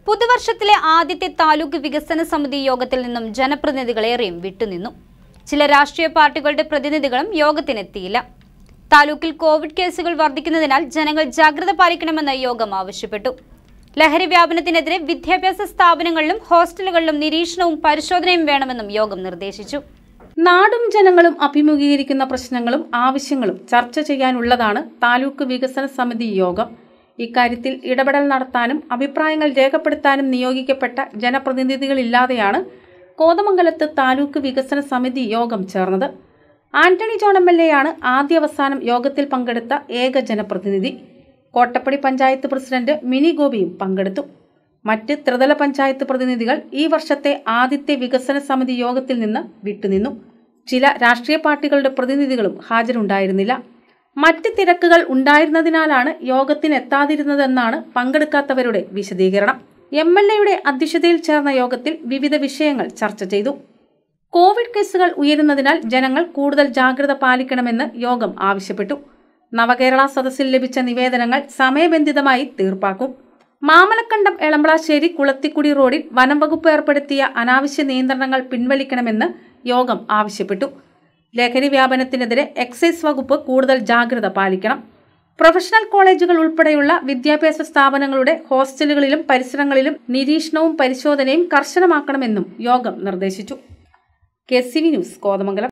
പുതുവർഷത്തിലെ ആദ്യത്തെ താലൂക്ക് വികസന സമിതി യോഗത്തിൽ നിന്നും ജനപ്രതിനിധികളേറെയും വിട്ടുനിന്നു. ചില രാഷ്ട്രീയ പാർട്ടികളുടെ പ്രതിനിധികളും യോഗത്തിനെത്തിയില്ല. താലൂക്കിൽ കോവിഡ് കേസുകൾ വർദ്ധിക്കുന്നതിനാൽ ജനങ്ങൾ ജാഗ്രത പാലിക്കണമെന്ന് യോഗം ആവശ്യപ്പെട്ടു. ലഹരി വ്യാപനത്തിനെതിരെ വിദ്യാഭ്യാസ സ്ഥാപനങ്ങളിലും ഹോസ്റ്റലുകളിലും നിരീക്ഷണവും പരിശോധനയും വേണമെന്നും യോഗം നിർദ്ദേശിച്ചു. നാടും ജനങ്ങളും അഭിമുഖീകരിക്കുന്ന പ്രശ്നങ്ങളും ആവശ്യങ്ങളും ചർച്ച ചെയ്യാനുള്ളതാണ് താലൂക്ക് വികസന സമിതി യോഗം. ഇക്കാര്യത്തിൽ ഇടപെടൽ നടത്താനും അഭിപ്രായങ്ങൾ രേഖപ്പെടുത്താനും നിയോഗിക്കപ്പെട്ട ജനപ്രതിനിധികളില്ലാതെയാണ് കോതമംഗലത്ത് താലൂക്ക് വികസന സമിതി യോഗം ചേർന്നത്. ആന്റണി ജോൺ MLA ആദ്യാവസാനം യോഗത്തിൽ പങ്കെടുത്ത ഏക ജനപ്രതിനിധി. കോട്ടപ്പടി പഞ്ചായത്ത് പ്രസിഡന്റ് മിനി ഗോപിയും പങ്കെടുത്തു. മറ്റ് ത്രിതല പഞ്ചായത്ത് പ്രതിനിധികൾ ഈ വർഷത്തെ ആദ്യത്തെ വികസന സമിതി യോഗത്തിൽ നിന്ന് വിട്ടുനിന്നു. ചില രാഷ്ട്രീയ പാർട്ടികളുടെ പ്രതിനിധികളും ഹാജരുണ്ടായിരുന്നില്ല. മറ്റ് തിരക്കുകൾ ഉണ്ടായിരുന്നതിനാലാണ് യോഗത്തിനെത്താതിരുന്നതെന്നാണ് പങ്കെടുക്കാത്തവരുടെ വിശദീകരണം. MLA അധ്യക്ഷതയിൽ ചേർന്ന യോഗത്തിൽ വിവിധ വിഷയങ്ങൾ ചർച്ച ചെയ്തു. കോവിഡ് കേസുകൾ ഉയരുന്നതിനാൽ ജനങ്ങൾ കൂടുതൽ ജാഗ്രത പാലിക്കണമെന്ന് യോഗം ആവശ്യപ്പെട്ടു. നവകേരള സദസ്സിൽ ലഭിച്ച നിവേദനങ്ങൾ സമയബന്ധിതമായി തീർപ്പാക്കും. മാമലക്കണ്ടം എളമ്പളാശ്ശേരി കുളത്തിക്കുടി റോഡിൽ വനം വകുപ്പ് ഏർപ്പെടുത്തിയ അനാവശ്യ നിയന്ത്രണങ്ങൾ പിൻവലിക്കണമെന്ന് യോഗം ആവശ്യപ്പെട്ടു. ലഹരി വ്യാപനത്തിനെതിരെ എക്സൈസ് വകുപ്പ് കൂടുതൽ ജാഗ്രത പാലിക്കണം. പ്രൊഫഷണൽ കോളേജുകൾ ഉൾപ്പെടെയുള്ള വിദ്യാഭ്യാസ സ്ഥാപനങ്ങളുടെ ഹോസ്റ്റലുകളിലും പരിസരങ്ങളിലും നിരീക്ഷണവും പരിശോധനയും കർശനമാക്കണമെന്നും യോഗം നിർദ്ദേശിച്ചു. KCV news, Kothamangalam.